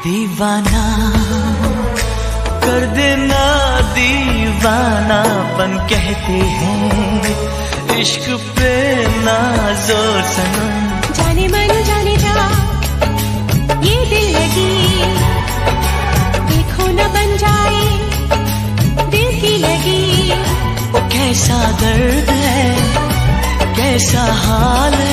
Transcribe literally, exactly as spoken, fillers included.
दीवाना कर देना दीवानापन कहते हैं इश्क पे ना जोर सनम। जाने मन जाने जा ये दिल लगी, देखो न बन जाए दिल की लगी। वो कैसा दर्द है कैसा हाल